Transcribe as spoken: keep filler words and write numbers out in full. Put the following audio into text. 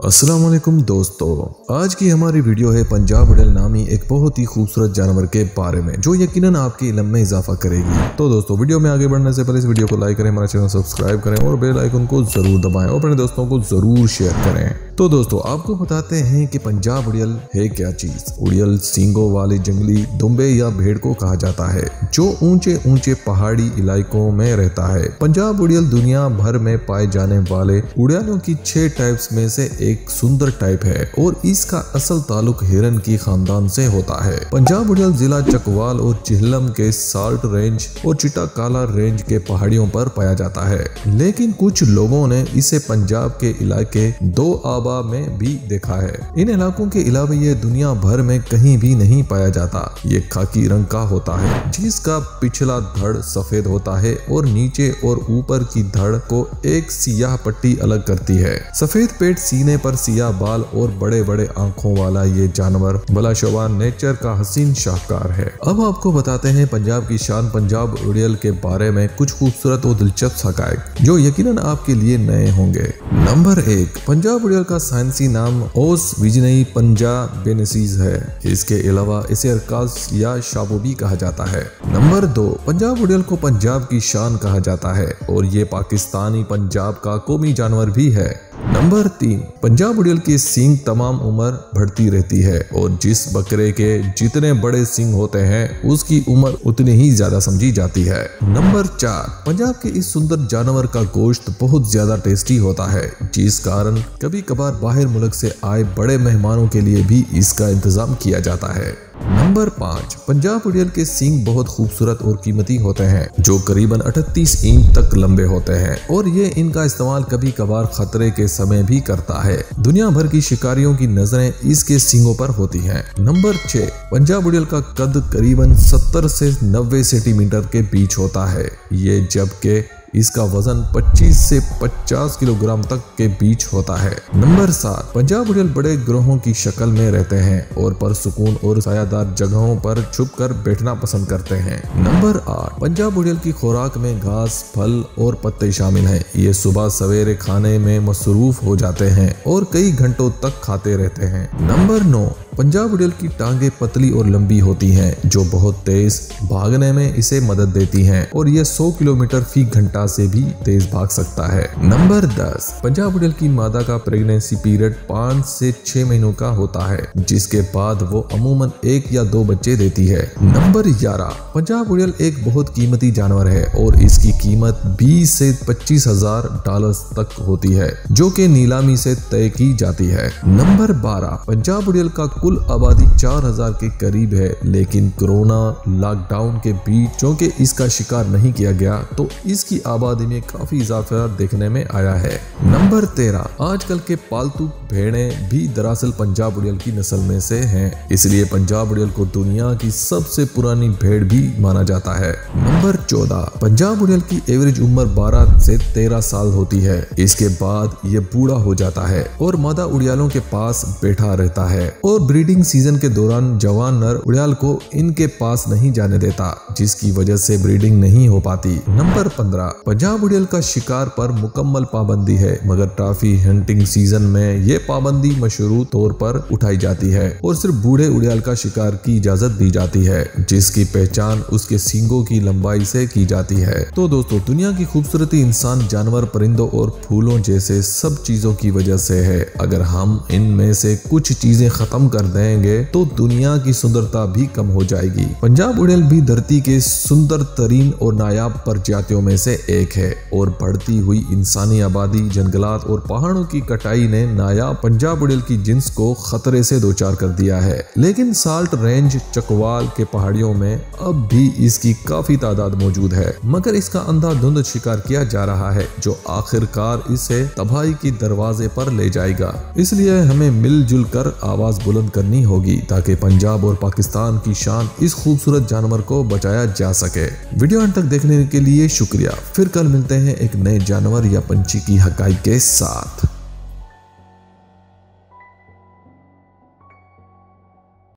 अस्सलाम वालेकुम दोस्तों, आज की हमारी वीडियो है पंजाब उड़ेल नामी एक बहुत ही खूबसूरत जानवर के बारे में जो यकीनन आपके इल्म में इजाफा करेगी। तो दोस्तों, वीडियो में आगे बढ़ने से पहले इस वीडियो को लाइक करें, हमारा चैनल सब्सक्राइब करें और बेल आइकन को जरूर दबाएं और अपने दोस्तों को जरूर शेयर करें। तो दोस्तों, आपको बताते हैं कि पंजाब उड़ेल है क्या चीज। उड़ेल सींगों वाले जंगली दुम्बे या भेड़ को कहा जाता है जो ऊंचे ऊंचे पहाड़ी इलाकों में रहता है। पंजाब उड़ेल दुनिया भर में पाए जाने वाले उड़ेलों की छह टाइप्स में से एक सुंदर टाइप है और इसका असल ताल्लुक हिरन की खानदान से होता है। पंजाब उड़ेल जिला चकवाल और चिहलम के साल्ट रेंज और चिटा काला रेंज के पहाड़ियों पर पाया जाता है, लेकिन कुछ लोगों ने इसे पंजाब के इलाके दो आबा में भी देखा है। इन इलाकों के अलावा ये दुनिया भर में कहीं भी नहीं पाया जाता। ये खाकी रंग का होता है जिसका पिछला धड़ सफेद होता है और नीचे और ऊपर की धड़ को एक सियाह पट्टी अलग करती है। सफेद पेट, सीने पर सियाह बाल और बड़े बड़े आंखों वाला ये जानवर बलाशवान नेचर का हसीन शाहकार है। अब आपको बताते हैं पंजाब की शान पंजाब उड़ेल के बारे में कुछ खूबसूरत और दिलचस्प हकायक जो यकीनन आपके लिए नए होंगे। नंबर एक, पंजाब उड़ेल का साइंसी नाम ओस विजनई पंजाबेनेसिस है। इसके अलावा इसे अरकास या शाबो भी कहा जाता है। नंबर दो, पंजाब उड़ेल को पंजाब की शान कहा जाता है और ये पाकिस्तानी पंजाब का कौमी जानवर भी है। नंबर तीन, पंजाब उड़ेल की सींग तमाम उम्र बढ़ती रहती है और जिस बकरे के जितने बड़े सींग होते हैं उसकी उम्र उतनी ही ज्यादा समझी जाती है। नंबर चार, पंजाब के इस सुंदर जानवर का गोश्त बहुत ज्यादा टेस्टी होता है जिस कारण कभी कभार बाहर मुल्क से आए बड़े मेहमानों के लिए भी इसका इंतजाम किया जाता है। नंबर पाँच, पंजाब उड़ेल के सींग बहुत खूबसूरत और कीमती होते हैं जो करीबन अड़तीस इंच तक लंबे होते हैं और ये इनका इस्तेमाल कभी कभार खतरे के समय भी करता है। दुनिया भर की शिकारियों की नजरें इसके सींगों पर होती हैं। नंबर छह, पंजाब उड़ेल का कद करीबन सत्तर से नब्बे सेंटीमीटर के बीच होता है ये जबकि इसका वजन पच्चीस से पचास किलोग्राम तक के बीच होता है। नंबर सात, पंजाब उड़ेल बड़े ग्रोहों की शक्ल में रहते हैं और परसुकून और सायादार जगहों पर छुपकर बैठना पसंद करते हैं। नंबर आठ, पंजाब उड़ेल की खुराक में घास, फल और पत्ते शामिल हैं। ये सुबह सवेरे खाने में मसरूफ हो जाते हैं और कई घंटों तक खाते रहते हैं। नंबर नौ, पंजाब उड़ेल की टांगे पतली और लंबी होती हैं जो बहुत तेज भागने में इसे मदद देती हैं और ये सौ किलोमीटर फी घंटा से भी तेज भाग सकता है। नंबर दस, पंजाब उड़ेल की मादा का प्रेगनेंसी पीरियड पाँच से छह महीनों का होता है जिसके बाद वो अमूमन एक या दो बच्चे देती है। नंबर ग्यारह, पंजाब उड़ेल एक बहुत कीमती जानवर है और इसकी कीमत बीस से पच्चीस हजार डॉलर तक होती है जो कि नीलामी से तय की जाती है। नंबर बारह, पंजाब उड़ेल का कुल आबादी चार हजार के करीब है, लेकिन कोरोना लॉकडाउन के बीच क्योंकि इसका शिकार नहीं किया गया तो इसकी आबादी में काफी इजाफा देखने में आया है। नंबर तेरह, आजकल के पालतू भेड़ें भी दरअसल पंजाब उड़ेल की नस्ल में से हैं, इसलिए पंजाब उड़ेल को दुनिया की सबसे पुरानी भेड़ भी माना जाता है। नंबर चौदह, पंजाब उड़ेल की एवरेज उम्र बारह से तेरह साल होती है। इसके बाद ये बूढ़ा हो जाता है और मादा उड़ेलों के पास बैठा रहता है और ब्रीडिंग सीजन के दौरान जवान नर उड़ेल को इनके पास नहीं जाने देता जिसकी वजह से ब्रीडिंग नहीं हो पाती। नंबर पंद्रह, पंजाब उड़ेल का शिकार पर मुकम्मल पाबंदी है मगर ट्रॉफी हंटिंग सीजन में ये पाबंदी मशरूत तौर पर उठाई जाती है और सिर्फ बूढ़े उड़ेल का शिकार की इजाजत दी जाती है जिसकी पहचान उसके सींगों की लंबाई से की जाती है। तो दोस्तों, दुनिया की खूबसूरती इंसान, जानवर, परिंदों और फूलों जैसे सब चीजों की वजह से है। अगर हम इनमें से कुछ चीजें खत्म कर देंगे तो दुनिया की सुंदरता भी कम हो जाएगी। पंजाब उड़ेल भी धरती के सुंदर तरीन और नायाब प्रजातियों में से एक है और बढ़ती हुई इंसानी आबादी, जंगलात और पहाड़ों की कटाई ने नायाब पंजाब उड़ेल की जिन्स को खतरे से दो चार कर दिया है, लेकिन साल्ट रेंज चकवाल के पहाड़ियों में अब भी इसकी काफी तादाद मौजूद है मगर इसका अंधाधुंध शिकार किया जा रहा है जो आखिरकार इसे तबाही की दरवाजे पर ले जाएगा। इसलिए हमें मिलजुल कर आवाज बुलंद करनी होगी ताकि पंजाब और पाकिस्तान की शान इस खूबसूरत जानवर को बचाया जा सके। वीडियो अंत तक देखने के लिए शुक्रिया। फिर कल मिलते हैं एक नए जानवर या पंछी की हकाई के साथ।